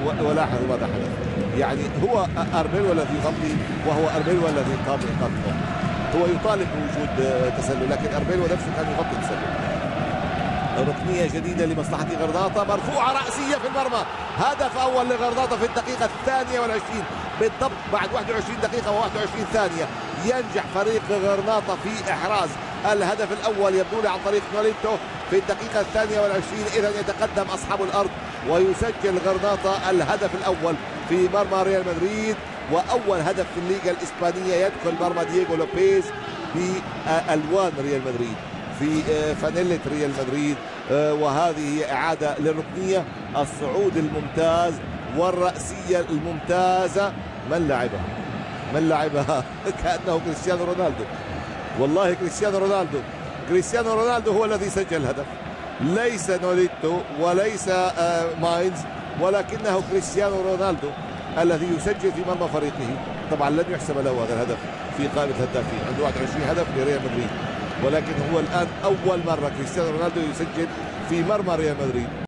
ولاحظ ماذا حدث. يعني هو أربيلو الذي يغطي، وهو أربيلو الذي قام بإيقافه. هو يطالب بوجود تسلل، لكن أربيلو نفسه كان يغطي التسلل. ركنية جديدة لمصلحة غرناطة، مرفوعة رأسية في المرمى. هدف أول لغرناطة في الدقيقة 22 بالضبط، بعد 21 دقيقة و21 ثانية ينجح فريق غرناطة في إحراز الهدف الأول، يبدو لي عن طريق نوليتو في الدقيقة 22. إذا يتقدم أصحاب الأرض ويسجل غرناطة الهدف الأول في مرمى ريال مدريد، وأول هدف في الليغا الإسبانية يدخل مرمى دييغو لوبيز بألوان ريال مدريد، في فانيلة ريال مدريد. وهذه هي إعادة للركنية، الصعود الممتاز والرأسية الممتازة. من لعبها؟ من لعبها؟ كأنه كريستيانو رونالدو، والله كريستيانو رونالدو. كريستيانو رونالدو هو الذي سجل الهدف، ليس نوليتو وليس ماينز، ولكنه كريستيانو رونالدو الذي يسجل في مرمى فريقه. طبعا لن يحسب له هذا الهدف في قائمة الهدافين، عنده 21 هدف لريال مدريد، ولكن هو الآن أول مرة كريستيانو رونالدو يسجل في مرمى ريال مدريد.